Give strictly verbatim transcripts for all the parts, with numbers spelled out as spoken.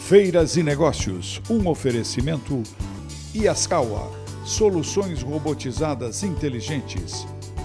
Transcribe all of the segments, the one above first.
Feiras e Negócios, um oferecimento Yaskawa, soluções robotizadas inteligentes.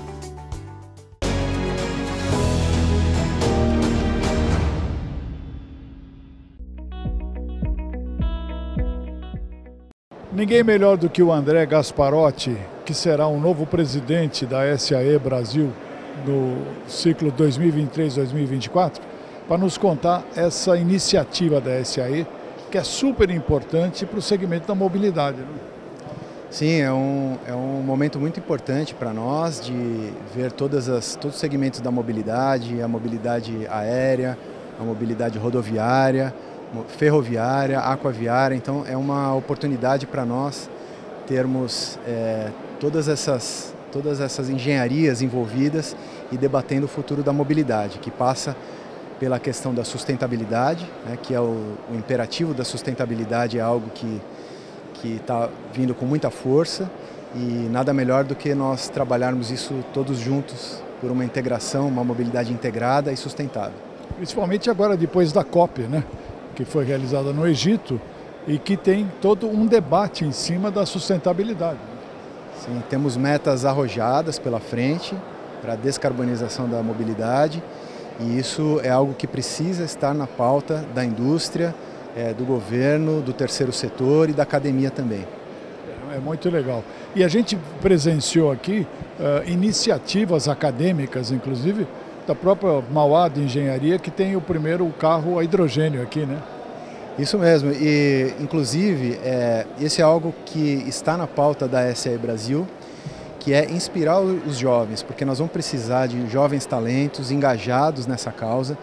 Ninguém melhor do que o André Gasparotti, que será o novo presidente da S A E Brasil no ciclo dois mil e vinte e três, dois mil e vinte e quatro, para nos contar essa iniciativa da S A E, que é super importante para o segmento da mobilidade. Né? Sim, é um, é um momento muito importante para nós de ver todas as, todos os segmentos da mobilidade, a mobilidade aérea, a mobilidade rodoviária, ferroviária, aquaviária. Então é uma oportunidade para nós termos é, todas essas, todas essas engenharias envolvidas e debatendo o futuro da mobilidade, que passa pela questão da sustentabilidade, né, que é o, o imperativo da sustentabilidade, é algo que que está vindo com muita força, e nada melhor do que nós trabalharmos isso todos juntos por uma integração, uma mobilidade integrada e sustentável. Principalmente agora depois da COP, né, que foi realizada no Egito e que tem todo um debate em cima da sustentabilidade. Sim, temos metas arrojadas pela frente para a descarbonização da mobilidade, e isso é algo que precisa estar na pauta da indústria, É, do governo, do terceiro setor e da academia também. É muito legal. E a gente presenciou aqui uh, iniciativas acadêmicas, inclusive, da própria Mauá de Engenharia, que tem o primeiro carro a hidrogênio aqui, né? Isso mesmo, e inclusive é, esse é algo que está na pauta da S A E Brasil, que é inspirar os jovens, porque nós vamos precisar de jovens talentos engajados nessa causa,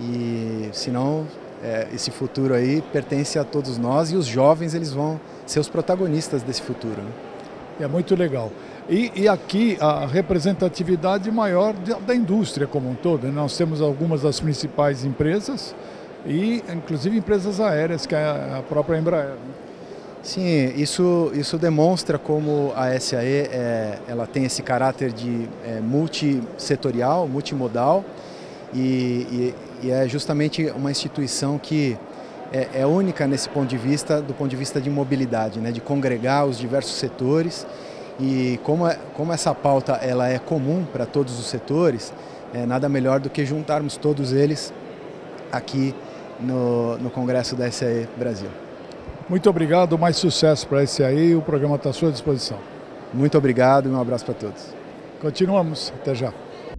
e senão É, esse futuro aí pertence a todos nós, e os jovens eles vão ser os protagonistas desse futuro. Né? É muito legal. E, e aqui a representatividade maior de, da indústria como um todo. Né? Nós temos algumas das principais empresas, e inclusive empresas aéreas, que é a própria Embraer. Né? Sim, isso, isso demonstra como a S A E é, ela tem esse caráter de é, multissetorial, multimodal, e, e E é justamente uma instituição que é, é única nesse ponto de vista, do ponto de vista de mobilidade, né? De congregar os diversos setores. E como, é, como essa pauta ela é comum para todos os setores, é nada melhor do que juntarmos todos eles aqui no, no Congresso da S A E Brasil. Muito obrigado, mais sucesso para a S A E, o programa está à sua disposição. Muito obrigado e um abraço para todos. Continuamos, até já.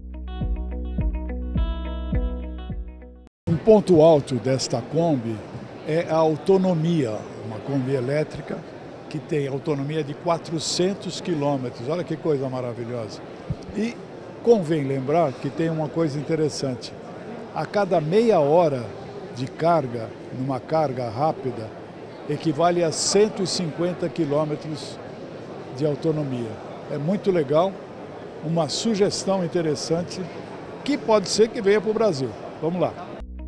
Um ponto alto desta Kombi é a autonomia, uma Kombi elétrica que tem autonomia de quatrocentos quilômetros, olha que coisa maravilhosa. E convém lembrar que tem uma coisa interessante, a cada meia hora de carga, numa carga rápida, equivale a cento e cinquenta quilômetros de autonomia. É muito legal, uma sugestão interessante que pode ser que venha para o Brasil. Vamos lá.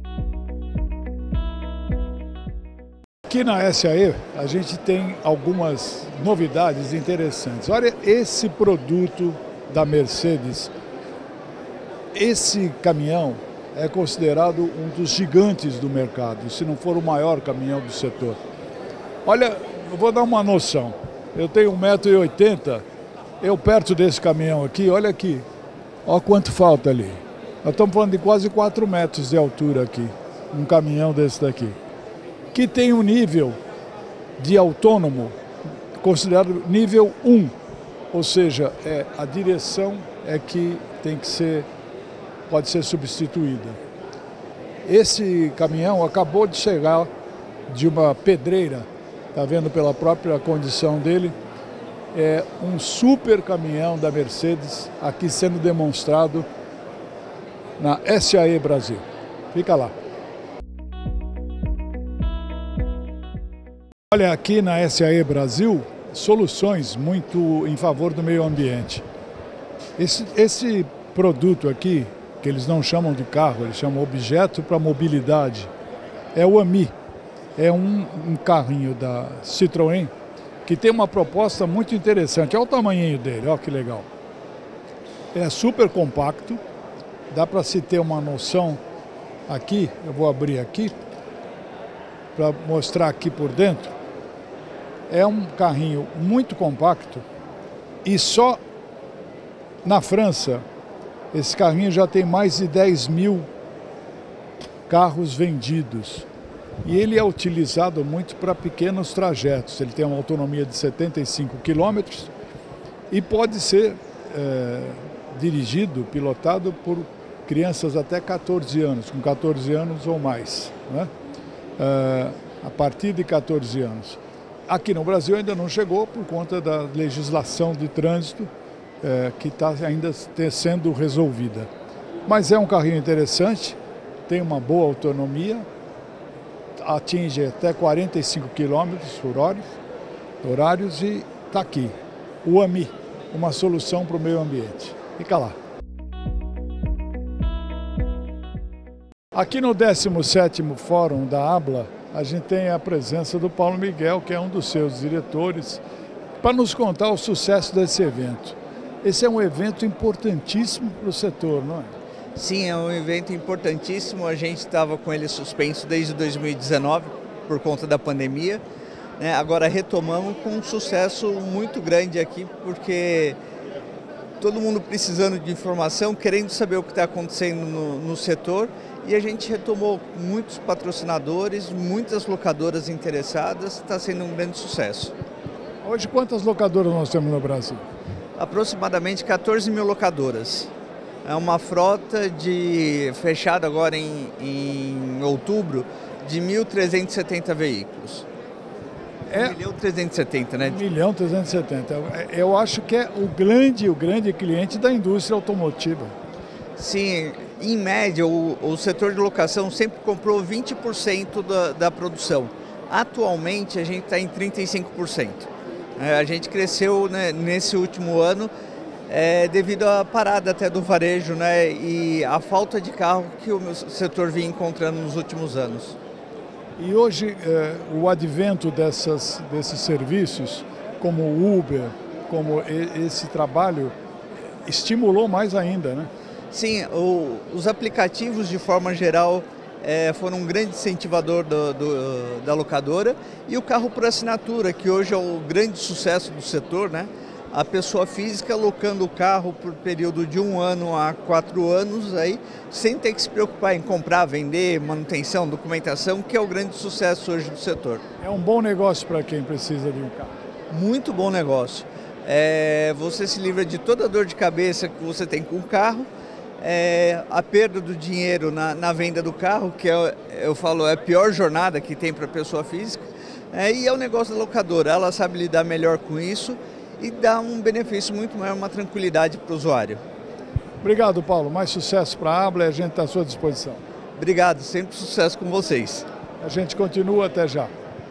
Aqui na S A E a gente tem algumas novidades interessantes. Olha esse produto da Mercedes. Esse caminhão é considerado um dos gigantes do mercado, se não for o maior caminhão do setor. Olha, eu vou dar uma noção. Eu tenho um metro e oitenta, eu perto desse caminhão aqui, olha aqui. Olha quanto falta ali. Nós estamos falando de quase quatro metros de altura aqui, um caminhão desse daqui, que tem um nível de autônomo considerado nível um, ou seja, é, a direção é que tem que ser, pode ser substituída. Esse caminhão acabou de chegar de uma pedreira, está vendo pela própria condição dele, é um super caminhão da Mercedes aqui sendo demonstrado na S A E Brasil. Fica lá. Olha, aqui na S A E Brasil, soluções muito em favor do meio ambiente. Esse, esse produto aqui, que eles não chamam de carro, eles chamam objeto para mobilidade, é o AMI. É um, um carrinho da Citroën que tem uma proposta muito interessante. Olha o tamanhinho dele, olha que legal. Ele é super compacto, dá para se ter uma noção aqui, eu vou abrir aqui. para mostrar aqui por dentro. É um carrinho muito compacto e só na França esse carrinho já tem mais de dez mil carros vendidos. E ele é utilizado muito para pequenos trajetos. Ele tem uma autonomia de setenta e cinco quilômetros e pode ser é, dirigido, pilotado por crianças até quatorze anos, com quatorze anos ou mais, né? É, a partir de quatorze anos. Aqui no Brasil ainda não chegou por conta da legislação de trânsito é, que está ainda sendo resolvida. Mas é um carrinho interessante, tem uma boa autonomia, atinge até quarenta e cinco quilômetros por hora, horários, e está aqui, o AMI, uma solução para o meio ambiente. Fica lá. Aqui no décimo sétimo Fórum da ABLA, a gente tem a presença do Paulo Miguel, que é um dos seus diretores, para nos contar o sucesso desse evento. Esse é um evento importantíssimo para o setor, não é? Sim, é um evento importantíssimo. A gente estava com ele suspenso desde dois mil e dezenove por conta da pandemia, né? Agora retomamos com um sucesso muito grande aqui, porque todo mundo precisando de informação, querendo saber o que está acontecendo no, no setor, e a gente retomou muitos patrocinadores, muitas locadoras interessadas, está sendo um grande sucesso. Hoje quantas locadoras nós temos no Brasil? Aproximadamente quatorze mil locadoras. É uma frota de, fechada agora em, em outubro, de mil trezentos e setenta veículos. É, um milhão trezentos e setenta, né? um milhão trezentos e setenta. Eu acho que é o grande, o grande cliente da indústria automotiva. Sim, em média, o, o setor de locação sempre comprou vinte por cento da, da produção. Atualmente, a gente está em trinta e cinco por cento. É, a gente cresceu, né, nesse último ano, É, devido à parada até do varejo, né, e a falta de carro que o setor vinha encontrando nos últimos anos. E hoje é, o advento dessas, desses serviços, como o Uber, como esse trabalho, estimulou mais ainda, né? Sim, o, os aplicativos de forma geral é, foram um grande incentivador do, do, da locadora, e o carro por assinatura, que hoje é o grande sucesso do setor, né? A pessoa física alocando o carro por período de um ano a quatro anos, aí, sem ter que se preocupar em comprar, vender, manutenção, documentação, que é o grande sucesso hoje do setor. É um bom negócio para quem precisa de um carro. Muito bom negócio. É, você se livra de toda a dor de cabeça que você tem com o carro, é, a perda do dinheiro na, na venda do carro, que é, eu falo, é a pior jornada que tem para a pessoa física, é, e é o negócio da locadora. Ela sabe lidar melhor com isso e dá um benefício muito maior, uma tranquilidade para o usuário. Obrigado, Paulo. Mais sucesso para a ABLA e a gente está à sua disposição. Obrigado, sempre sucesso com vocês. A gente continua, até já.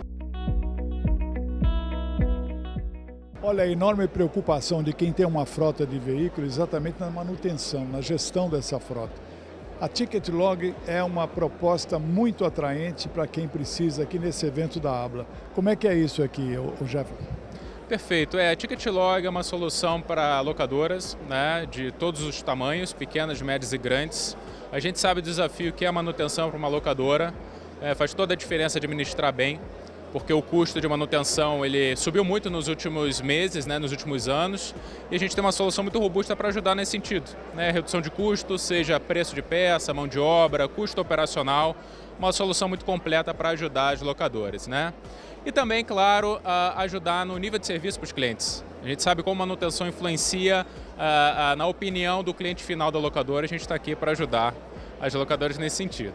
Olha a enorme preocupação de quem tem uma frota de veículos exatamente na manutenção, na gestão dessa frota. A TicketLog é uma proposta muito atraente para quem precisa aqui nesse evento da ABLA. Como é que é isso aqui, o Jefferson? Perfeito. É, a TicketLog é uma solução para locadoras, né, de todos os tamanhos, pequenas, médias e grandes. A gente sabe o desafio que é a manutenção para uma locadora. É, faz toda a diferença administrar bem, porque o custo de manutenção ele subiu muito nos últimos meses, né, nos últimos anos, e a gente tem uma solução muito robusta para ajudar nesse sentido, né, redução de custo, seja preço de peça, mão de obra, custo operacional, uma solução muito completa para ajudar as locadoras, né? E também, claro, ajudar no nível de serviço para os clientes. A gente sabe como a manutenção influencia na opinião do cliente final da locadora, a gente está aqui para ajudar as locadoras nesse sentido.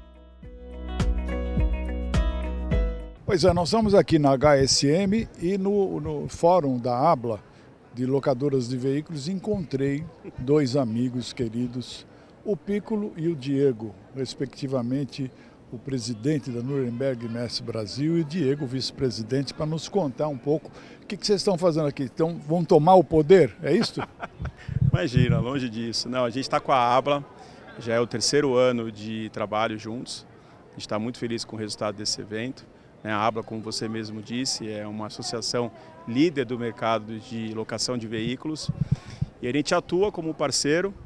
Pois é, nós estamos aqui na H S M e no, no fórum da ABLA, de locadoras de veículos, encontrei dois amigos queridos, o Piccolo e o Diego, respectivamente, o presidente da Nuremberg Messe Brasil e o Diego, vice-presidente, para nos contar um pouco o que, que vocês estão fazendo aqui. Então, vão tomar o poder, é isso? Imagina, longe disso. Não, a gente está com a ABLA, já é o terceiro ano de trabalho juntos. A gente está muito feliz com o resultado desse evento. A ABLA, como você mesmo disse, é uma associação líder do mercado de locação de veículos. E a gente atua como parceiro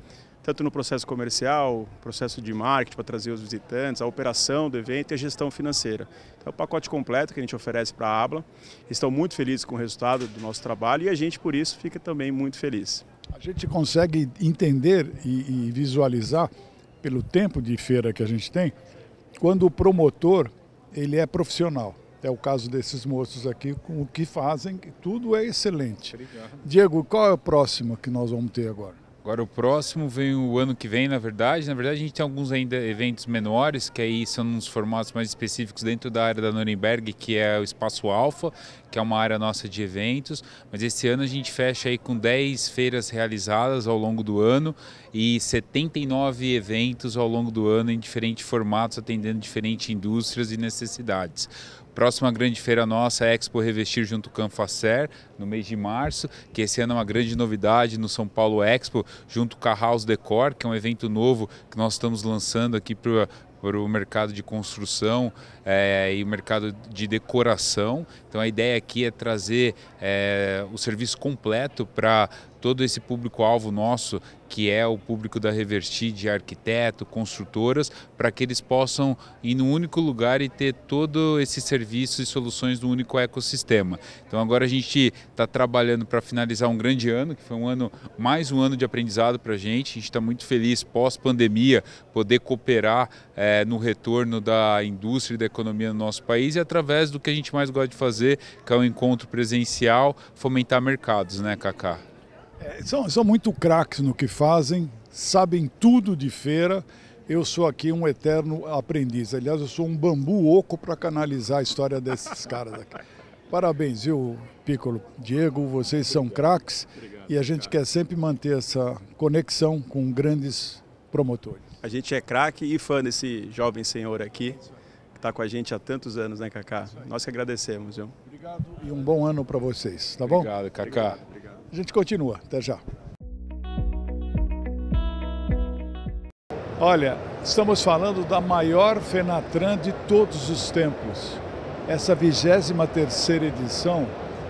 tanto no processo comercial, processo de marketing para trazer os visitantes, a operação do evento e a gestão financeira. Então é o pacote completo que a gente oferece para a Abla. Estão muito felizes com o resultado do nosso trabalho e a gente, por isso, fica também muito feliz. A gente consegue entender e, e visualizar, pelo tempo de feira que a gente tem, quando o promotor ele é profissional. É o caso desses moços aqui, com o que fazem, tudo é excelente. Obrigado. Diego, qual é o próximo que nós vamos ter agora? Agora o próximo vem o ano que vem, na verdade. Na verdade a gente tem alguns ainda eventos menores, que aí são nos formatos mais específicos dentro da área da Nuremberg, que é o Espaço Alfa, que é uma área nossa de eventos. Mas esse ano a gente fecha aí com dez feiras realizadas ao longo do ano e setenta e nove eventos ao longo do ano em diferentes formatos, atendendo diferentes indústrias e necessidades. Próxima grande feira nossa é a Expo Revestir junto com a Anfacer, no mês de março, que esse ano é uma grande novidade no São Paulo Expo, junto com a House Decor, que é um evento novo que nós estamos lançando aqui para para o mercado de construção é, e o mercado de decoração. Então a ideia aqui é trazer é, o serviço completo para todo esse público-alvo nosso, que é o público da Revestir, de arquiteto, construtoras, para que eles possam ir num único lugar e ter todo esse serviço e soluções no único ecossistema. Então agora a gente está trabalhando para finalizar um grande ano, que foi um ano, mais um ano de aprendizado para a gente. A gente está muito feliz, pós-pandemia, poder cooperar é, no retorno da indústria e da economia no nosso país e através do que a gente mais gosta de fazer, que é o encontro presencial, fomentar mercados, né, Cacá? É, são, são muito craques no que fazem, sabem tudo de feira. Eu sou aqui um eterno aprendiz. Aliás, eu sou um bambu oco para canalizar a história desses caras aqui. Parabéns, viu, Piccolo? Diego, vocês são craques e a gente quer sempre manter essa conexão com grandes promotores. A gente é craque e fã desse jovem senhor aqui, que está com a gente há tantos anos, né, Cacá? Nós que agradecemos, viu? Obrigado e um bom ano para vocês, tá bom? Obrigado, Cacá. Obrigado, obrigado. A gente continua, até já. Olha, estamos falando da maior Fenatran de todos os tempos. Essa vigésima terceira edição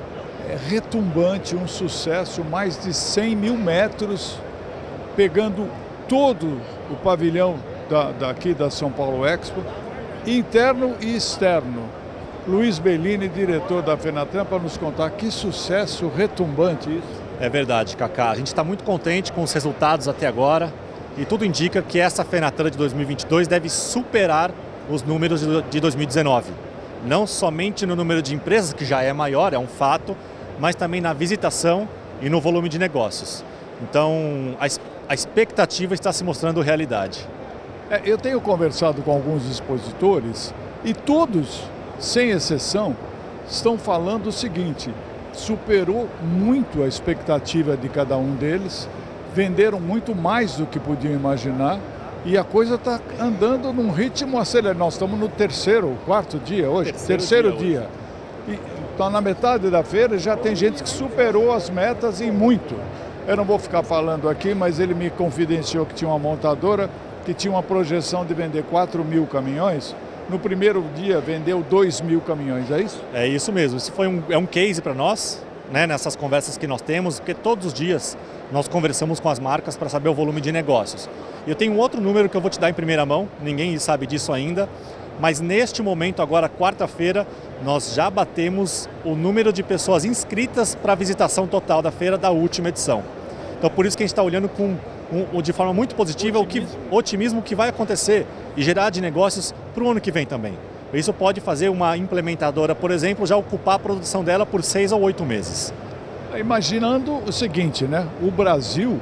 é retumbante, um sucesso, mais de cem mil metros, pegando todo o pavilhão da, daqui da São Paulo Expo, interno e externo. Luiz Bellini, diretor da Fenatran, para nos contar que sucesso retumbante isso. É verdade, Cacá. A gente está muito contente com os resultados até agora e tudo indica que essa Fenatran de dois mil e vinte e dois deve superar os números de dois mil e dezenove. Não somente no número de empresas, que já é maior, é um fato, mas também na visitação e no volume de negócios. Então, a, a expectativa está se mostrando realidade. É, eu tenho conversado com alguns expositores e todos, sem exceção, estão falando o seguinte: superou muito a expectativa de cada um deles, venderam muito mais do que podiam imaginar e a coisa está andando num ritmo acelerado. Nós estamos no terceiro, quarto dia hoje, terceiro, terceiro dia. dia. E está na metade da feira, já tem gente que superou as metas em muito. Eu não vou ficar falando aqui, mas ele me confidenciou que tinha uma montadora que tinha uma projeção de vender quatro mil caminhões. No primeiro dia vendeu dois mil caminhões, é isso? É isso mesmo, isso foi um, é um case para nós, né, nessas conversas que nós temos, porque todos os dias nós conversamos com as marcas para saber o volume de negócios. E eu tenho um outro número que eu vou te dar em primeira mão, ninguém sabe disso ainda, mas neste momento, agora quarta-feira, nós já batemos o número de pessoas inscritas para a visitação total da feira da última edição. Então por isso que a gente está olhando com Um, de forma muito positiva o que, otimismo que vai acontecer e gerar de negócios para o ano que vem também. Isso pode fazer uma implementadora, por exemplo, já ocupar a produção dela por seis ou oito meses. Imaginando o seguinte, né? O Brasil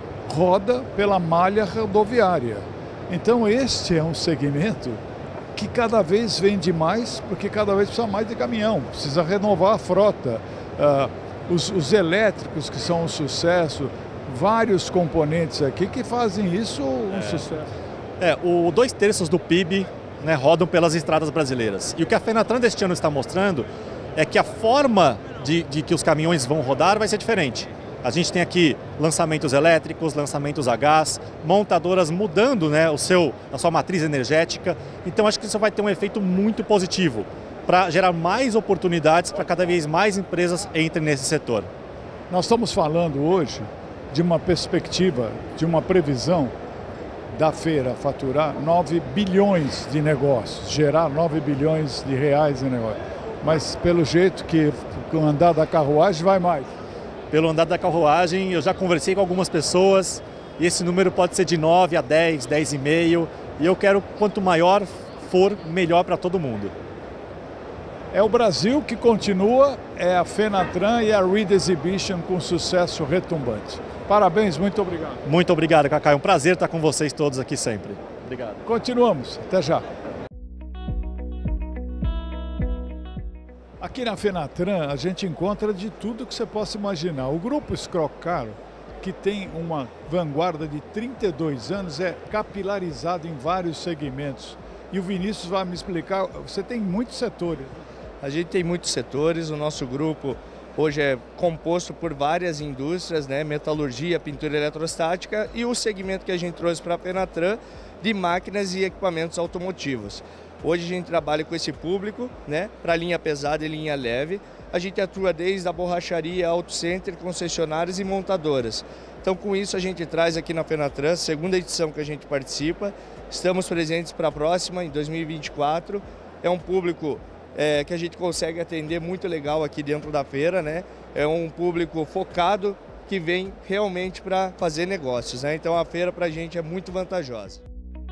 roda pela malha rodoviária. Então este é um segmento que cada vez vende mais, porque cada vez precisa mais de caminhão, precisa renovar a frota. Uh, os, os elétricos, que são um sucesso, vários componentes aqui que fazem isso um é. sucesso. É, o dois terços do P I B, né, rodam pelas estradas brasileiras. E o que a Fenatran deste ano está mostrando é que a forma de, de que os caminhões vão rodar vai ser diferente. A gente tem aqui lançamentos elétricos, lançamentos a gás, montadoras mudando, né, o seu, a sua matriz energética. Então acho que isso vai ter um efeito muito positivo para gerar mais oportunidades para cada vez mais empresas entrem nesse setor. Nós estamos falando hoje de uma perspectiva, de uma previsão da feira faturar nove bilhões de negócios, gerar nove bilhões de reais em negócio. Mas pelo jeito que com o andar da carruagem vai mais. Pelo andar da carruagem, eu já conversei com algumas pessoas e esse número pode ser de nove a dez, dez e meio, e eu quero quanto maior for, melhor para todo mundo. É o Brasil que continua, é a Fenatran e a Reed Exhibition com sucesso retumbante. Parabéns, muito obrigado. Muito obrigado, Cacá. É um prazer estar com vocês todos aqui sempre. Obrigado. Continuamos. Até já. Aqui na Fenatran a gente encontra de tudo que você possa imaginar. O grupo Scrocaro, que tem uma vanguarda de trinta e dois anos, é capilarizado em vários segmentos. E o Vinícius vai me explicar, você tem muitos setores. A gente tem muitos setores, o nosso grupo hoje é composto por várias indústrias, né? Metalurgia, pintura eletrostática e o segmento que a gente trouxe para a Fenatran de máquinas e equipamentos automotivos. Hoje a gente trabalha com esse público, né? Para linha pesada e linha leve. A gente atua desde a borracharia, auto center, concessionárias e montadoras. Então com isso a gente traz aqui na Fenatran, segunda edição que a gente participa. Estamos presentes para a próxima, em dois mil e vinte e quatro. É um público É, que a gente consegue atender muito legal aqui dentro da feira, né? É um público focado que vem realmente para fazer negócios, né? Então a feira para a gente é muito vantajosa.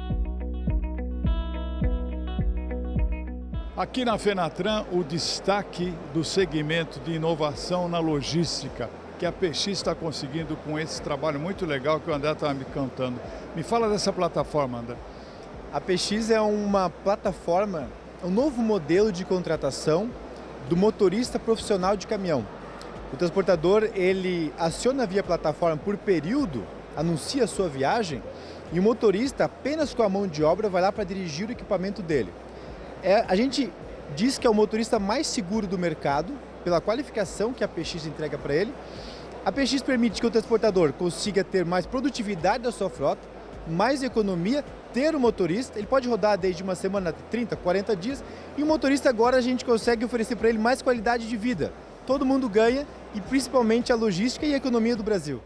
Aqui na Fenatran, o destaque do segmento de inovação na logística, que a P X está conseguindo com esse trabalho muito legal que o André estava me contando. Me fala dessa plataforma, André. A P X é uma plataforma, um novo modelo de contratação do motorista profissional de caminhão. O transportador, ele aciona via plataforma por período, anuncia a sua viagem e o motorista, apenas com a mão de obra, vai lá para dirigir o equipamento dele. É, a gente diz que é o motorista mais seguro do mercado, pela qualificação que a P X entrega para ele. A P X permite que o transportador consiga ter mais produtividade da sua frota, mais economia, ter o motorista, ele pode rodar desde uma semana, trinta, quarenta dias, e o motorista agora a gente consegue oferecer para ele mais qualidade de vida. Todo mundo ganha, e principalmente a logística e a economia do Brasil.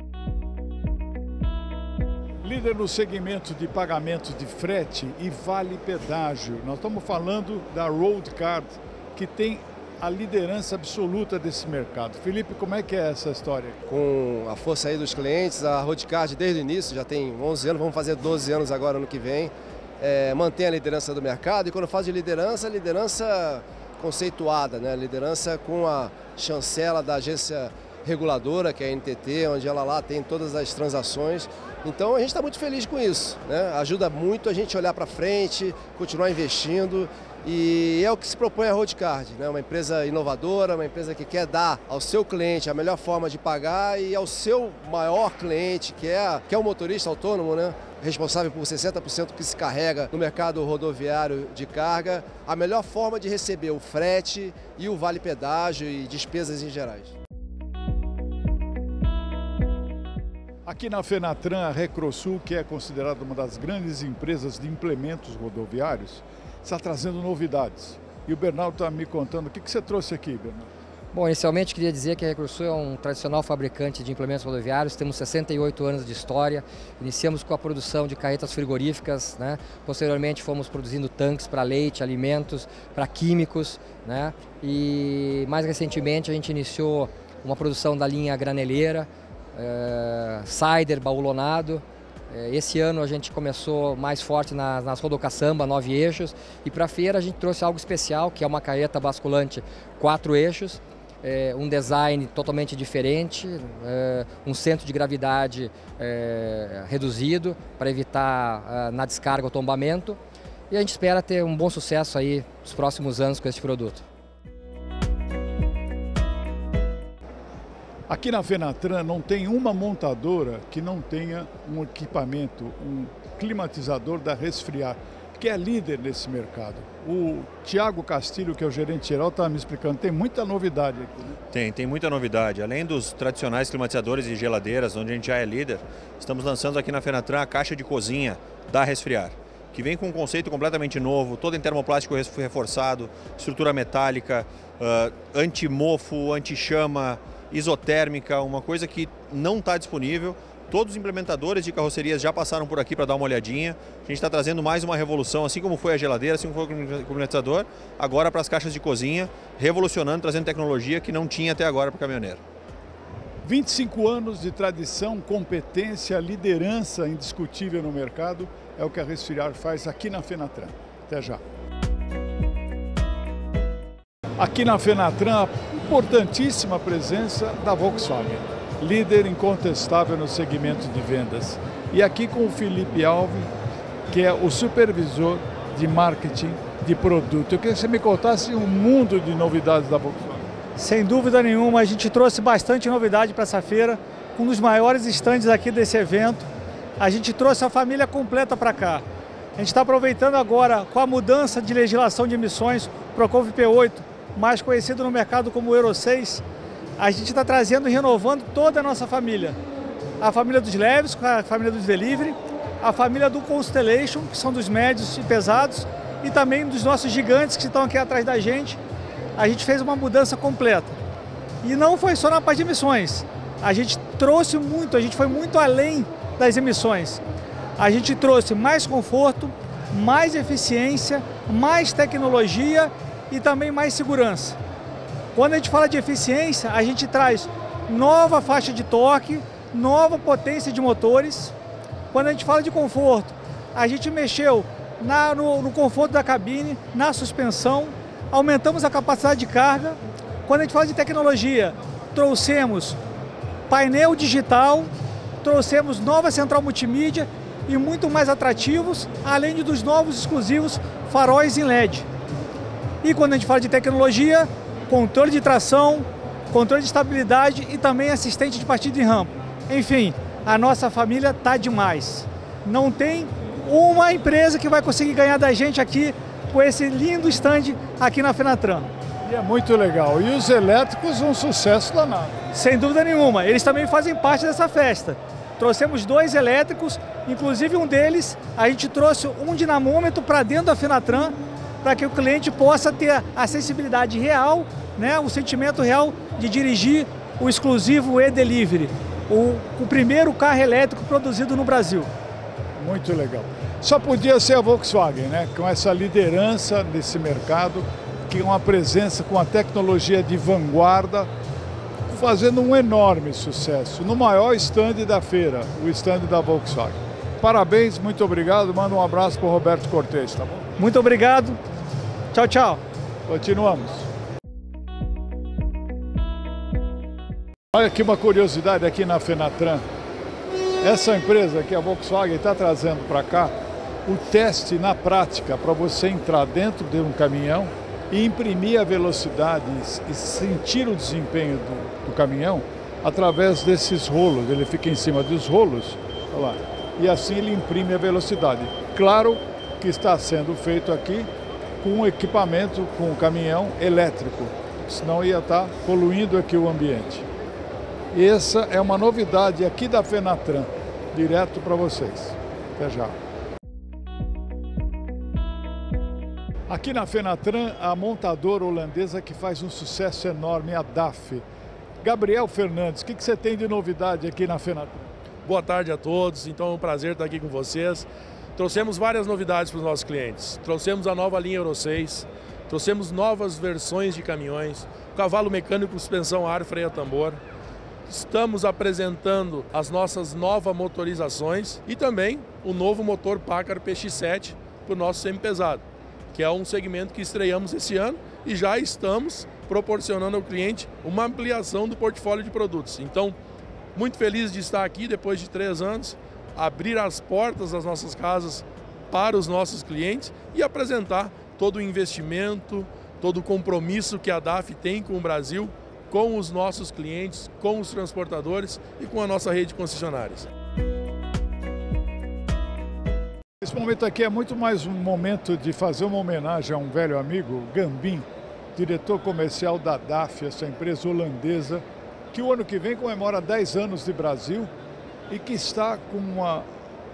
Líder no segmento de pagamento de frete e vale pedágio. Nós estamos falando da Roadcard, que tem a liderança absoluta desse mercado. Felipe, como é que é essa história? Com a força aí dos clientes, a Roadcard desde o início, já tem onze anos, vamos fazer doze anos agora ano que vem, é, mantém a liderança do mercado e quando faz de liderança, liderança conceituada, né? Liderança com a chancela da agência reguladora, que é a N T T, onde ela lá tem todas as transações. Então a gente está muito feliz com isso, né? Ajuda muito a gente olhar para frente, continuar investindo. E é o que se propõe a Roadcard, né? Uma empresa inovadora, uma empresa que quer dar ao seu cliente a melhor forma de pagar e ao seu maior cliente, que é, que é o motorista autônomo, né? Responsável por sessenta por cento que se carrega no mercado rodoviário de carga, a melhor forma de receber o frete e o vale pedágio e despesas em gerais. Aqui na Fenatran, a Recrosul, que é considerada uma das grandes empresas de implementos rodoviários, está trazendo novidades. E o Bernardo está me contando, o que, que você trouxe aqui, Bernardo? Bom, inicialmente queria dizer que a Recrosul é um tradicional fabricante de implementos rodoviários, temos sessenta e oito anos de história, iniciamos com a produção de carretas frigoríficas, né? Posteriormente fomos produzindo tanques para leite, alimentos, para químicos, né? E mais recentemente a gente iniciou uma produção da linha graneleira, é, cider, baulonado. Esse ano a gente começou mais forte nas, nas rodocaçamba, nove eixos, e para a feira a gente trouxe algo especial, que é uma carreta basculante quatro eixos, é, um design totalmente diferente, é, um centro de gravidade é, reduzido para evitar é, na descarga o tombamento, e a gente espera ter um bom sucesso aí nos próximos anos com esse produto. Aqui na Fenatran não tem uma montadora que não tenha um equipamento, um climatizador da Resfriar, que é líder nesse mercado. O Tiago Castilho, que é o gerente geral, estava me explicando, tem muita novidade aqui, né? Tem, tem muita novidade. Além dos tradicionais climatizadores e geladeiras, onde a gente já é líder, estamos lançando aqui na Fenatran a caixa de cozinha da Resfriar, que vem com um conceito completamente novo, todo em termoplástico reforçado, estrutura metálica, uh, anti-mofo, anti-chama, isotérmica, uma coisa que não está disponível. Todos os implementadores de carrocerias já passaram por aqui para dar uma olhadinha. A gente está trazendo mais uma revolução, assim como foi a geladeira, assim como foi o climatizador, agora para as caixas de cozinha, revolucionando, trazendo tecnologia que não tinha até agora para o caminhoneiro. vinte e cinco anos de tradição, competência, liderança indiscutível no mercado é o que a Resfriar faz aqui na Fenatran. Até já. Aqui na Fenatran, a importantíssima presença da Volkswagen, líder incontestável no segmento de vendas. E aqui com o Felipe Alves, que é o supervisor de marketing de produto. Eu queria que você me contasse um mundo de novidades da Volkswagen. Sem dúvida nenhuma, a gente trouxe bastante novidade para essa feira, um dos maiores estandes aqui desse evento. A gente trouxe a família completa para cá. A gente está aproveitando agora com a mudança de legislação de emissões, o Procon P oito, mais conhecido no mercado como Euro seis, a gente está trazendo e renovando toda a nossa família. A família dos leves, a família dos delivery, a família do Constellation, que são dos médios e pesados, e também dos nossos gigantes que estão aqui atrás da gente. A gente fez uma mudança completa. E não foi só na parte de emissões. A gente trouxe muito, a gente foi muito além das emissões. A gente trouxe mais conforto, mais eficiência, mais tecnologia e também mais segurança. Quando a gente fala de eficiência, a gente traz nova faixa de torque, nova potência de motores. Quando a gente fala de conforto, a gente mexeu na, no, no conforto da cabine, na suspensão, aumentamos a capacidade de carga. Quando a gente fala de tecnologia, trouxemos painel digital, trouxemos nova central multimídia e muito mais atrativos, além dos novos exclusivos faróis em L E D. E quando a gente fala de tecnologia, controle de tração, controle de estabilidade e também assistente de partida em rampa. Enfim, a nossa família tá demais. Não tem uma empresa que vai conseguir ganhar da gente aqui com esse lindo stand aqui na Fenatran. E é muito legal. E os elétricos, um sucesso danado. Sem dúvida nenhuma. Eles também fazem parte dessa festa. Trouxemos dois elétricos, inclusive um deles, a gente trouxe um dinamômetro para dentro da Fenatran, para que o cliente possa ter a sensibilidade real, né, o sentimento real de dirigir o exclusivo e-Delivery, o, o primeiro carro elétrico produzido no Brasil. Muito legal. Só podia ser a Volkswagen, né, com essa liderança nesse mercado, que é uma presença com a tecnologia de vanguarda, fazendo um enorme sucesso no maior stand da feira, o stand da Volkswagen. Parabéns, muito obrigado, manda um abraço para o Roberto Cortes, tá bom? Muito obrigado, tchau, tchau. Continuamos. Olha aqui uma curiosidade aqui na Fenatran. Essa empresa que a Volkswagen está trazendo para cá, o teste na prática para você entrar dentro de um caminhão e imprimir a velocidade e sentir o desempenho do, do caminhão através desses rolos. Ele fica em cima dos rolos, olha lá, e assim ele imprime a velocidade. Claro que está sendo feito aqui com um equipamento, com um caminhão elétrico, senão ia estar poluindo aqui o ambiente. E essa é uma novidade aqui da Fenatran, direto para vocês. Até já. Aqui na Fenatran, a montadora holandesa que faz um sucesso enorme, a D A F. Gabriel Fernandes, o que, que você tem de novidade aqui na Fenatran? Boa tarde a todos, então é um prazer estar aqui com vocês. Trouxemos várias novidades para os nossos clientes. Trouxemos a nova linha Euro seis, trouxemos novas versões de caminhões, cavalo mecânico, suspensão ar, freio a tambor. Estamos apresentando as nossas novas motorizações e também o novo motor Packard P X sete para o nosso semi-pesado, que é um segmento que estreamos esse ano e já estamos proporcionando ao cliente uma ampliação do portfólio de produtos. Então, muito feliz de estar aqui depois de três anos, abrir as portas das nossas casas para os nossos clientes e apresentar todo o investimento, todo o compromisso que a D A F tem com o Brasil, com os nossos clientes, com os transportadores e com a nossa rede de concessionárias. Esse momento aqui é muito mais um momento de fazer uma homenagem a um velho amigo, Gambin, diretor comercial da D A F, essa empresa holandesa, que o ano que vem comemora dez anos de Brasil e que está com uma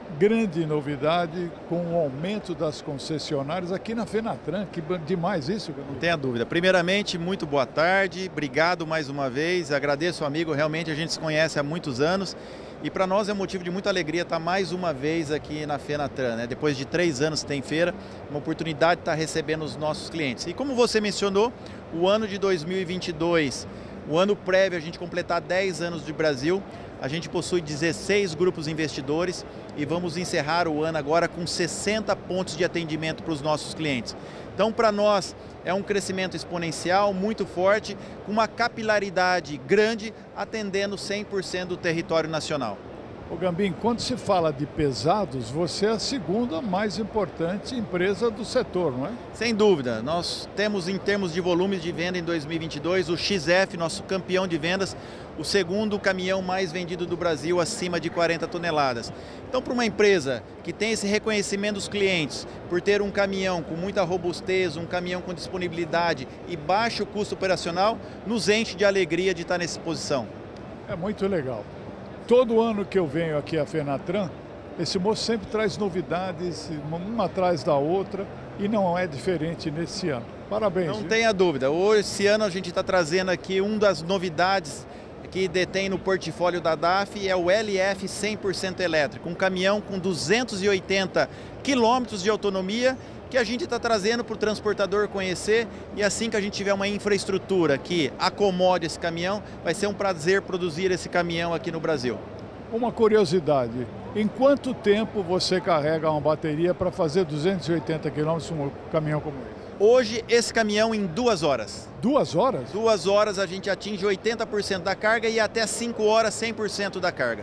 grande novidade com o aumento das concessionárias aqui na Fenatran. Que demais isso, Gambim. Não tenha dúvida. Primeiramente, muito boa tarde, obrigado mais uma vez, agradeço o amigo, realmente a gente se conhece há muitos anos e para nós é motivo de muita alegria estar mais uma vez aqui na Fenatran, né? Depois de três anos que tem feira, uma oportunidade de estar recebendo os nossos clientes. E como você mencionou, o ano de dois mil e vinte e dois, o ano prévio a gente completar dez anos de Brasil, a gente possui dezesseis grupos investidores e vamos encerrar o ano agora com sessenta pontos de atendimento para os nossos clientes. Então, para nós, é um crescimento exponencial muito forte, com uma capilaridade grande, atendendo cem por cento do território nacional. Ô Gambim, quando se fala de pesados, você é a segunda mais importante empresa do setor, não é? Sem dúvida. Nós temos, em termos de volumes de venda em dois mil e vinte e dois, o X F, nosso campeão de vendas, o segundo caminhão mais vendido do Brasil, acima de quarenta toneladas. Então, para uma empresa que tem esse reconhecimento dos clientes, por ter um caminhão com muita robustez, um caminhão com disponibilidade e baixo custo operacional, nos enche de alegria de estar nessa posição. É muito legal. Todo ano que eu venho aqui à Fenatran, esse moço sempre traz novidades, uma atrás da outra, e não é diferente nesse ano. Parabéns. Não viu? tenha dúvida. Hoje, esse ano a gente está trazendo aqui uma das novidades que detém no portfólio da D A F, é o L F cem por cento elétrico, um caminhão com duzentos e oitenta quilômetros de autonomia, que a gente está trazendo para o transportador conhecer, e assim que a gente tiver uma infraestrutura que acomode esse caminhão, vai ser um prazer produzir esse caminhão aqui no Brasil. Uma curiosidade, em quanto tempo você carrega uma bateria para fazer duzentos e oitenta quilômetros um caminhão como esse? Hoje, esse caminhão em duas horas. Duas horas? Duas horas a gente atinge oitenta por cento da carga e até cinco horas cem por cento da carga.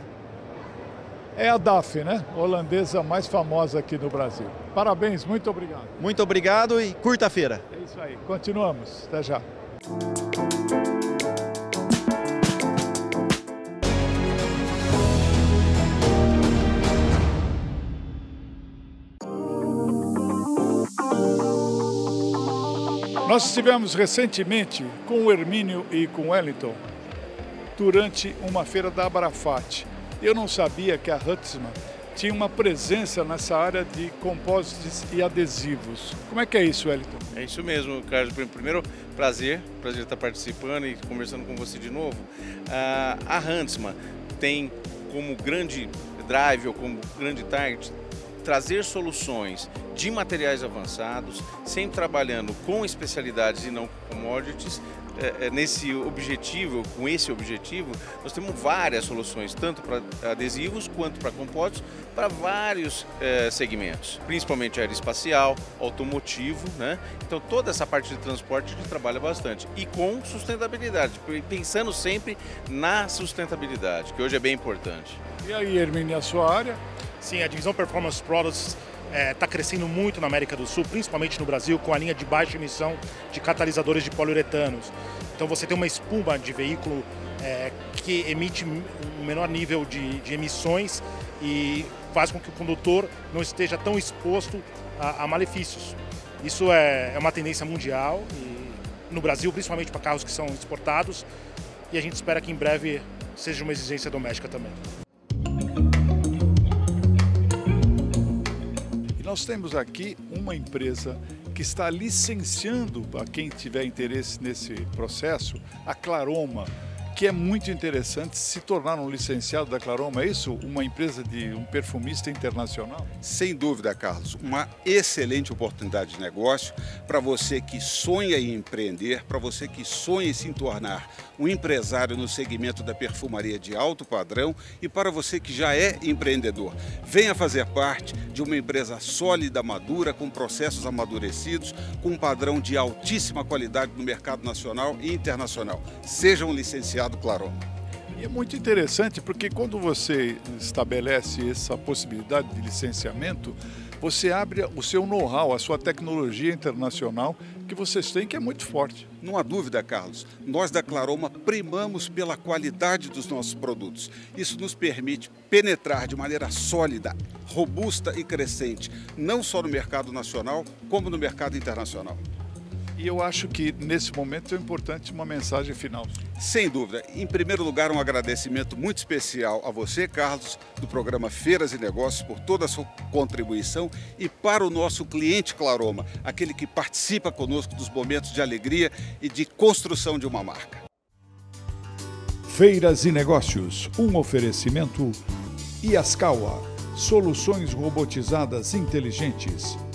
É a D A F, né? Holandesa mais famosa aqui no Brasil. Parabéns, muito obrigado. Muito obrigado e curta a feira. É isso aí, continuamos. Até já. Nós estivemos recentemente com o Hermínio e com o Wellington durante uma feira da Abrafat. Eu não sabia que a Huntsman tinha uma presença nessa área de compósitos e adesivos. Como é que é isso, Wellington? É isso mesmo, Carlos. Primeiro, prazer, prazer estar participando e conversando com você de novo. A Huntsman tem como grande drive ou como grande target trazer soluções de materiais avançados, sempre trabalhando com especialidades e não com commodities. É, nesse objetivo, com esse objetivo, nós temos várias soluções, tanto para adesivos quanto para compósitos, para vários é, segmentos, principalmente aeroespacial, automotivo, né? Então toda essa parte de transporte a gente trabalha bastante e com sustentabilidade, pensando sempre na sustentabilidade, que hoje é bem importante. E aí, Hermínio, a sua área? Sim, a divisão Performance Products está é, crescendo muito na América do Sul, principalmente no Brasil, com a linha de baixa emissão de catalisadores de poliuretanos. Então você tem uma espuma de veículo é, que emite um menor nível de, de emissões e faz com que o condutor não esteja tão exposto a, a malefícios. Isso é, é uma tendência mundial, e no Brasil, principalmente para carros que são exportados, e a gente espera que em breve seja uma exigência doméstica também. Nós temos aqui uma empresa que está licenciando, a quem tiver interesse nesse processo, a Claroma, que é muito interessante se tornar um licenciado da Claroma. É isso? Uma empresa de um perfumista internacional? Sem dúvida, Carlos. Uma excelente oportunidade de negócio para você que sonha em empreender, para você que sonha em se tornar um empresário no segmento da perfumaria de alto padrão e para você que já é empreendedor. Venha fazer parte de uma empresa sólida, madura, com processos amadurecidos, com um padrão de altíssima qualidade no mercado nacional e internacional. Seja um licenciado Claroma. E é muito interessante porque quando você estabelece essa possibilidade de licenciamento, você abre o seu know-how, a sua tecnologia internacional que vocês têm, que é muito forte. Não há dúvida, Carlos. Nós da Claroma primamos pela qualidade dos nossos produtos. Isso nos permite penetrar de maneira sólida, robusta e crescente, não só no mercado nacional, como no mercado internacional. E eu acho que nesse momento é importante uma mensagem final. Sem dúvida. Em primeiro lugar, um agradecimento muito especial a você, Carlos, do programa Feiras e Negócios, por toda a sua contribuição, e para o nosso cliente Claroma, aquele que participa conosco dos momentos de alegria e de construção de uma marca. Feiras e Negócios, um oferecimento Yaskawa, soluções robotizadas inteligentes.